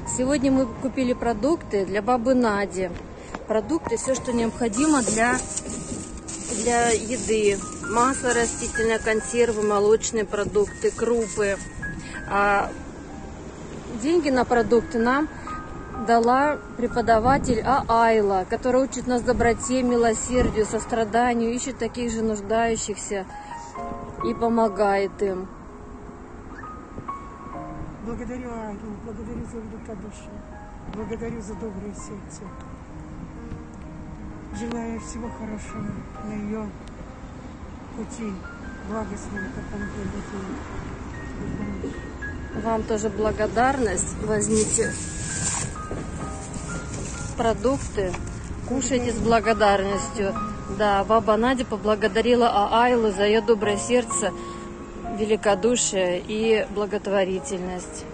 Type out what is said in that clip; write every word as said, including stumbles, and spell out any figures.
Сегодня мы купили продукты для бабы Нади. Продукты, все, что необходимо для, для еды. Масло растительное, консервы, молочные продукты, крупы. А деньги на продукты нам дала преподаватель Айла, которая учит нас доброте, милосердию, состраданию, ищет таких же нуждающихся и помогает им. Благодарю Айлу, благодарю за великодушие, благодарю за доброе сердце. Желаю всего хорошего на ее пути, благостного, как он будет. Вам тоже благодарность. Возьмите продукты, кушайте с благодарностью. Да, баба Надя поблагодарила Айлу за ее доброе сердце, великодушие и благотворительность.